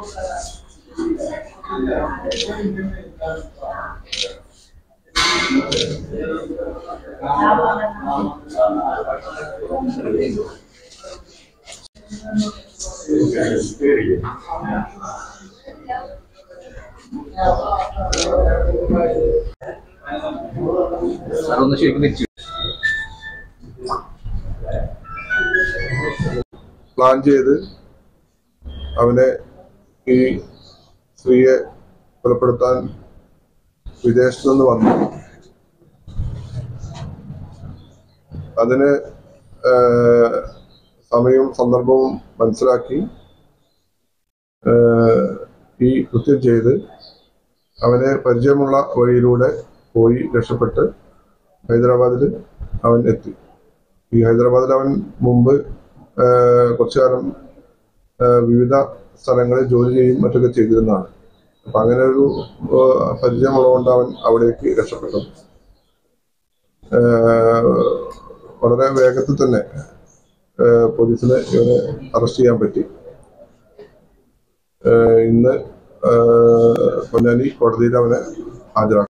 Plan ചെയ്ത് അവനെ ഈ സ്ത്രീയെ കൊലപ്പെടുത്താൻ വിദേശത്തു നിന്ന് വന്നു. അതിന് സമയവും സന്ദർഭവും മനസ്സിലാക്കി ഈ കൃത്യം ചെയ്ത് അവനെ പരിചയമുള്ള വഴിയിലൂടെ പോയി രക്ഷപ്പെട്ട് ഹൈദരാബാദിൽ അവൻ എത്തി. ഈ ഹൈദരാബാദിൽ അവൻ മുമ്പ് കുറച്ചു കാലം വിവിധ സ്ഥലങ്ങളിൽ ജോലി ചെയ്യും മറ്റൊക്കെ ചെയ്തിരുന്നതാണ്. അപ്പം അങ്ങനെ ഒരു പരിചയമുള്ളതുകൊണ്ട് അവൻ അവിടേക്ക് രക്ഷപ്പെട്ടു. വളരെ വേഗത്തിൽ തന്നെ പോലീസിന് ഇവനെ അറസ്റ്റ് ചെയ്യാൻ പറ്റി. ഇന്ന് പൊന്നാനി കോടതിയിൽ അവനെ ഹാജരാക്കി.